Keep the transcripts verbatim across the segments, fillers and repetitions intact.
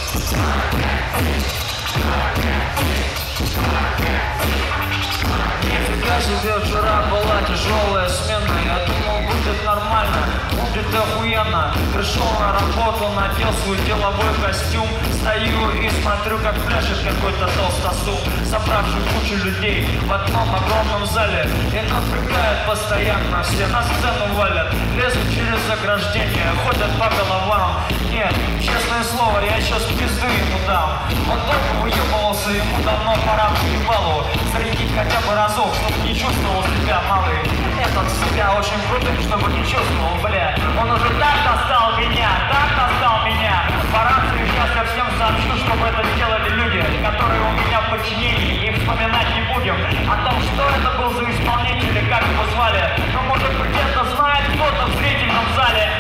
Нифига себе, вчера была тяжелая смена. Я думал, будет нормально, будет охуенно. Пришел на работу, надел свой деловой костюм. Стою и смотрю, как пляшет какой-то толстосум, собравший кучу людей в одном огромном зале. И напрягает постоянно, все на сцену валят, лезут через ограждение, ходят по головам. Нет, честное слово, я сейчас пизду ему дам. Он долго выебывался, ему давно пора по ебалу зарядить хотя бы разок, чтобы не чувствовал себя малый. Этот себя очень крутым, чтобы не чувствовал, бля. Он уже так достал меня, так достал меня. По рации сейчас я всем сообщу, чтобы это сделали люди, которые у меня в подчинении, и вспоминать не будем о том, что это был за исполнитель и как его звали. Но может быть это знает кто-то в зрительном зале.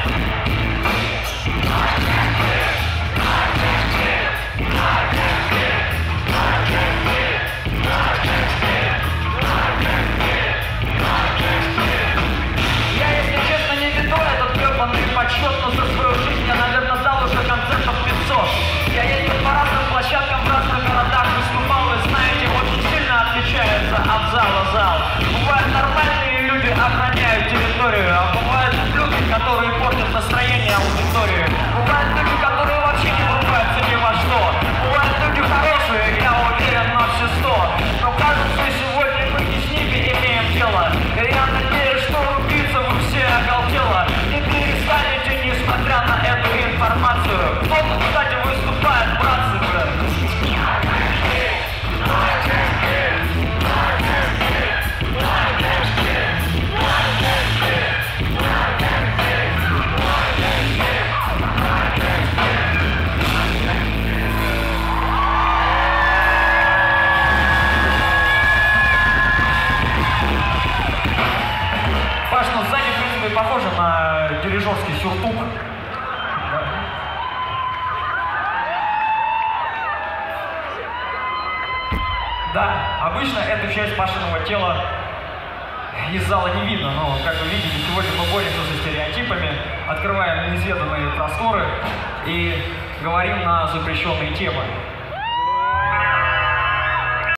Подсчет, но за свою жизнь я, наверное, дал уже концертов пятьсот. Я ездил по разным площадкам в разных городах, выступал, и знаете, очень сильно отличается от зала зал. Бывают нормальные люди, охраняют территорию, а бывают люди, которые портят настроение аудитории. Бывают люди, которые вообще не врубаются ни во что. Бывают люди хорошие, я уверен на все сто. Но кажется, сегодня мы не с ними имеем дело. И я надеюсь, что убийца вы все оголтело. Не перестанете, несмотря на эту информацию. Кто-то, кстати, выступает, братцы, блядь. Паш, ну сзади, в принципе, похоже на дирижерский сюртук. Да, обычно эту часть Пашиного тела из зала не видно, но, как вы видите, сегодня мы боремся со стереотипами, открываем неизведанные просторы и говорим на запрещенные темы.